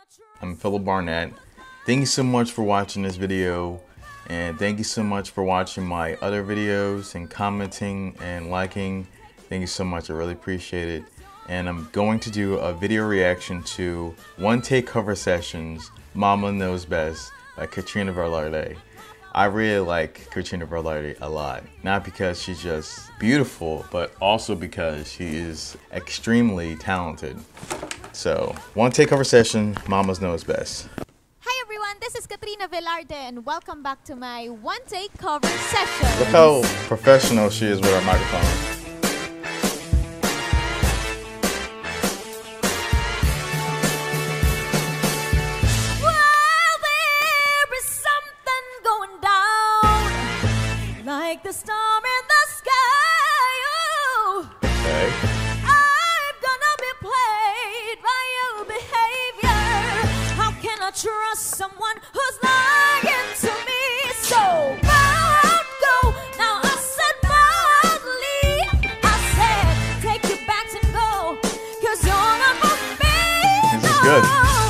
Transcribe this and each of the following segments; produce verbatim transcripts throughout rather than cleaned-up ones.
I'm Philip Barnett. Thank you so much for watching this video, and thank you so much for watching my other videos and commenting and liking. Thank you so much, I really appreciate it. And I'm going to do a video reaction to One Take Cover Sessions, Mama Knows Best by Katrina Velarde. I really like Katrina Velarde a lot. Not because she's just beautiful, but also because she is extremely talented. So, One Take Cover Session, Mama Knows Best. Hi everyone, this is Katrina Velarde and welcome back to my One Take Cover Session. Look how professional she is with her microphone. Like the storm in the sky, oh. Okay. I'm gonna be played by your behavior. How can I trust someone who's lying to me? So bold, go. Now I said boldly. I said take your bags and go, 'cause you're not for me. This is good.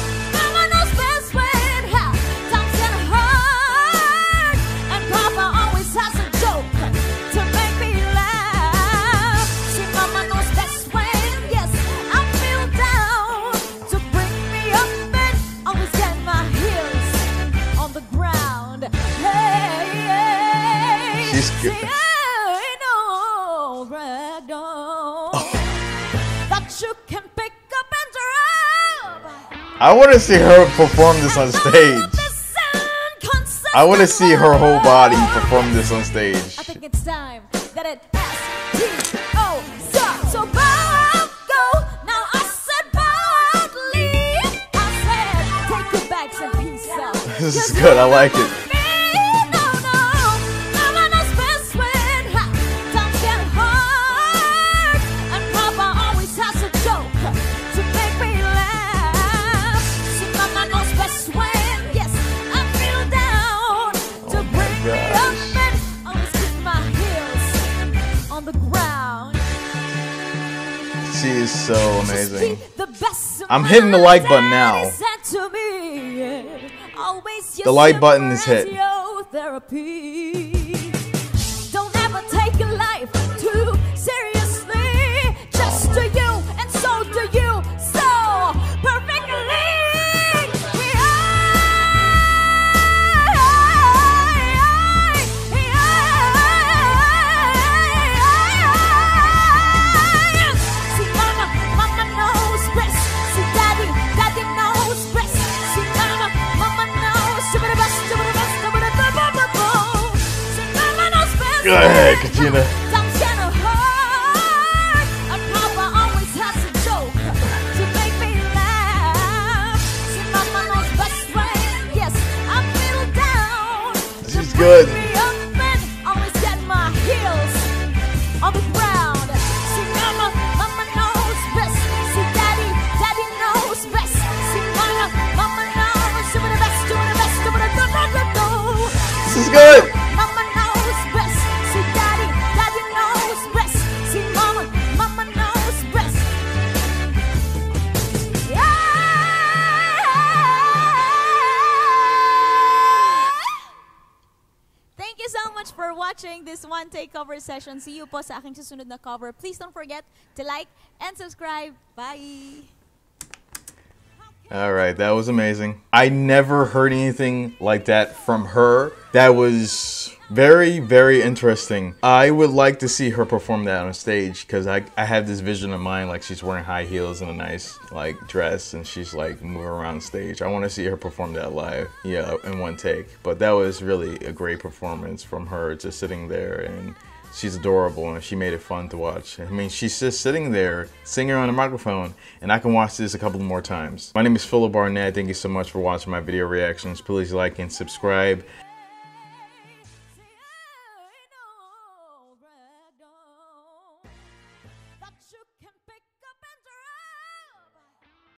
She's good. Yeah, I know, oh. That you can pick up and drop. I want to see her perform this on stage. I want to see her whole body perform this on stage. I think it's time that it S T O stop. So bold, go. Now I said boldly. I said take your bags and peace out. This is good. I like it. She is so amazing. I'm hitting the like button now. The like button is hit. Don't ever take your life too seriously. Just do you, and so do you. So perfectly. Go ahead, Katrina. She's good. This is good. Thank you so much for watching this One Take Cover Session. See you po sa aking susunod na cover. Please don't forget to like and subscribe. Bye! Alright, that was amazing. I never heard anything like that from her. That was very, very interesting. I would like to see her perform that on stage, because I, I have this vision in mind, like she's wearing high heels and a nice like dress and she's like moving around stage. I want to see her perform that live, yeah, in one take. But that was really a great performance from her, just sitting there, and she's adorable and she made it fun to watch. I mean, she's just sitting there singing on the microphone, and I can watch this a couple more times. My name is Philip Barnett. Thank you so much for watching my video reactions. Please like and subscribe.